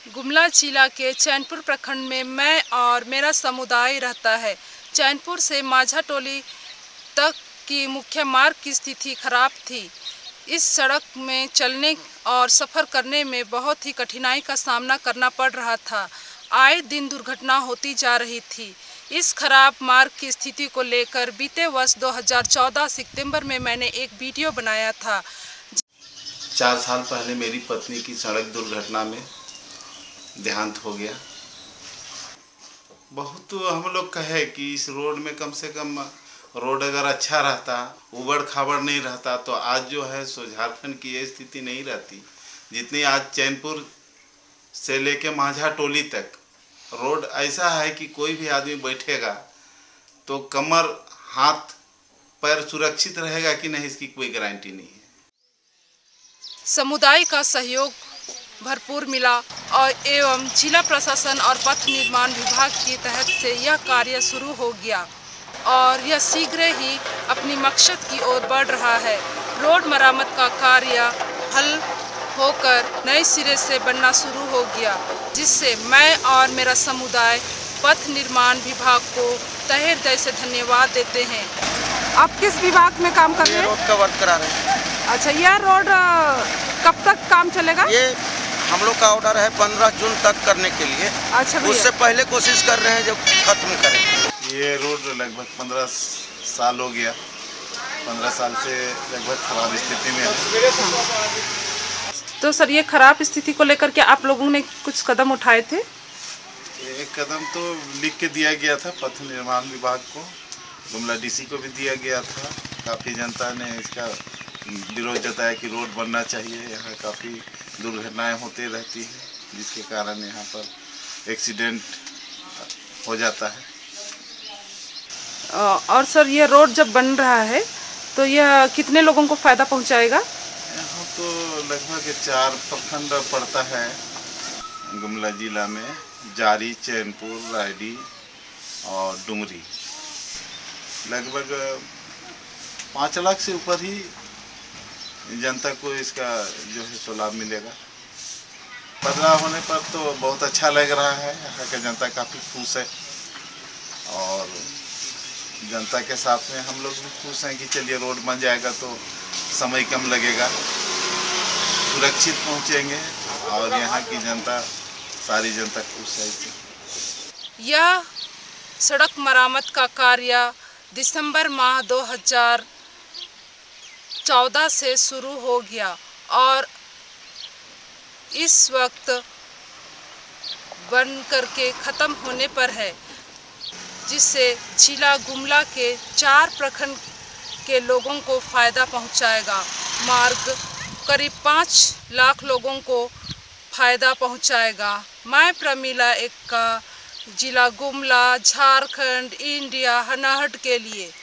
गुमला जिला के चैनपुर प्रखंड में मैं और मेरा समुदाय रहता है। चैनपुर से माझा टोली तक की मुख्य मार्ग की स्थिति खराब थी। इस सड़क में चलने और सफ़र करने में बहुत ही कठिनाई का सामना करना पड़ रहा था। आए दिन दुर्घटना होती जा रही थी। इस खराब मार्ग की स्थिति को लेकर बीते वर्ष 2014 सितंबर में मैंने एक वीडियो बनाया था। 4 साल पहले मेरी पत्नी की सड़क दुर्घटना में देहांत हो गया। बहुत हम लोग कहे कि इस रोड में कम से कम रोड अगर अच्छा रहता, उबड़ खाबड़ नहीं रहता, तो आज जो है सो झारखंड की ये स्थिति नहीं रहती। जितनी आज चैनपुर से लेके माझा टोली तक रोड ऐसा है कि कोई भी आदमी बैठेगा तो कमर हाथ पैर सुरक्षित रहेगा कि नहीं, इसकी कोई गारंटी नहीं है। समुदाय का सहयोग भरपूर मिला और एवं जिला प्रशासन और पथ निर्माण विभाग के तहत से यह कार्य शुरू हो गया और यह शीघ्र ही अपनी मकसद की ओर बढ़ रहा है। रोड मरम्मत का कार्य हल होकर नए सिरे से बनना शुरू हो गया, जिससे मैं और मेरा समुदाय पथ निर्माण विभाग को तहे हृदय से धन्यवाद देते हैं। आप किस विभाग में काम कर रहे हैं? रोड का वर्क करा रहे हैं। अच्छा, यह रोड कब तक काम चलेगा? ये हम लोग का ऑर्डर है 15 जून तक करने के लिए। अच्छा, उससे पहले कोशिश कर रहे हैं जब खत्म करें। ये रोड लगभग 15 साल हो गया। 15 साल से लगभग खराब स्थिति में है। तो सर, ये खराब स्थिति को लेकर के आप लोगों ने कुछ कदम उठाए थे? एक कदम तो लिख के दिया गया था पथ निर्माण विभाग को, गुमला डीसी को भी दिया गया था। काफ़ी जनता ने इसका विरोध जताया कि रोड बनना चाहिए। यहाँ काफ़ी दुर्घटनाएं होती रहती हैं, जिसके कारण यहाँ पर एक्सीडेंट हो जाता है। और सर, ये रोड जब बन रहा है तो यह कितने लोगों को फ़ायदा पहुँचाएगा? यहाँ तो लगभग 4 प्रखंड पड़ता है गुमला जिला में, जारी, चैनपुर, रायडी और डुमरी। लगभग 5 लाख से ऊपर ही जनता को इसका जो है सो लाभ मिलेगा। बदलाव होने पर तो बहुत अच्छा लग रहा है। यहाँ की जनता काफ़ी खुश है और जनता के साथ में हम लोग भी खुश हैं कि चलिए रोड बन जाएगा तो समय कम लगेगा, सुरक्षित पहुँचेंगे और यहाँ की जनता, सारी जनता खुश है इससे। यह सड़क मरम्मत का कार्य दिसंबर माह 2014 से शुरू हो गया और इस वक्त बन करके ख़त्म होने पर है, जिससे जिला गुमला के 4 प्रखंड के लोगों को फ़ायदा पहुंचाएगा। मार्ग करीब 5 लाख लोगों को फ़ायदा पहुंचाएगा। मैं प्रमीला एक्का, जिला गुमला, झारखंड, इंडिया, हनाहट के लिए।